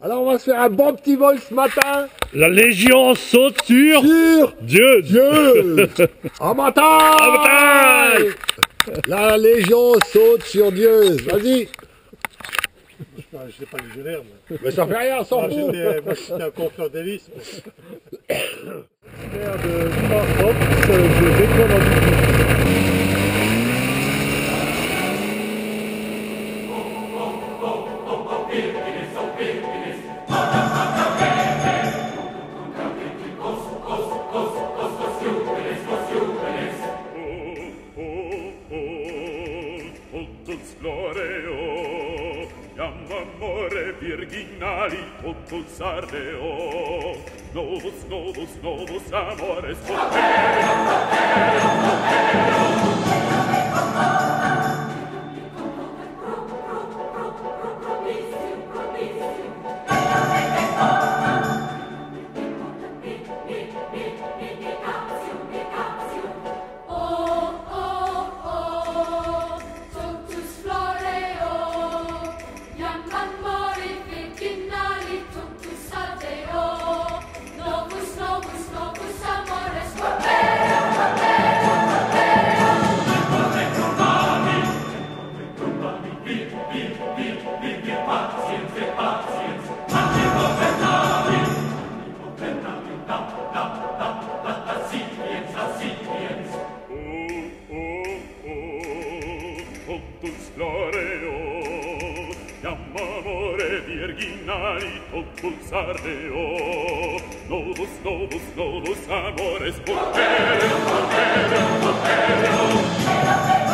Alors on va se faire un bon petit vol ce matin. La Légion saute sur Dieu. Dieu. En bataille. La Légion saute sur Dieu. Vas-y. Je sais pas légionnaire, moi. Mais ça fait rien, on s'en fout. Moi, j'étais un confrère d'hélice. L'air de Firefox de Décon. Gloreo, iam amore virginali, totus ardeo, novus, novus, novus amores Gloreo, iam amore virginali, totus ardeo, novus, novus, novus amores portereo, portereo, portereo.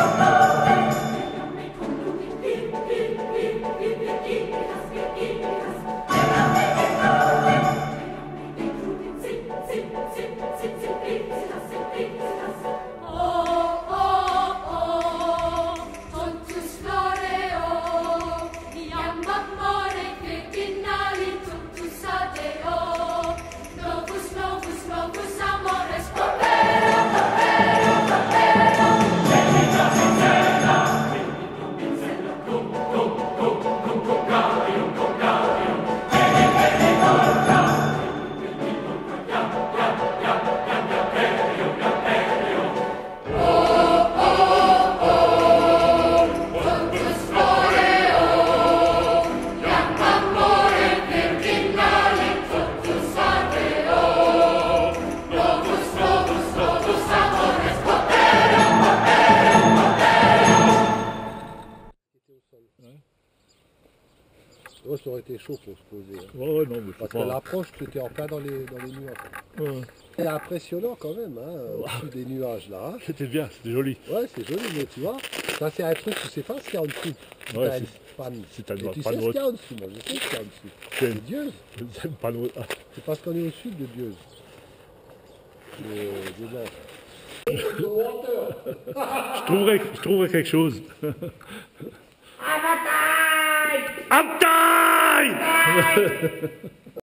Ouais, ça aurait été chaud pour se poser. Hein. Ouais, non, mais Parce que l'approche, tu étais en plein dans les nuages. Ouais. C'est impressionnant quand même, hein, au-dessus des nuages là. Hein. C'était bien, c'était joli. Ouais, c'est joli, mais tu vois, ça c'est un truc, tu sais pas ce qu'il y a en dessous. Ouais, T'as c'est- une panne. c'est un Et tu sais ce panneau. qu'il y a en dessous, moi je sais ce qu'il y a en dessous. C'est C'est Dieu. J'aime pas nous. C'est parce qu'on est au sud de Dieu. De Nantes. Je trouverai quelque chose. À bataille!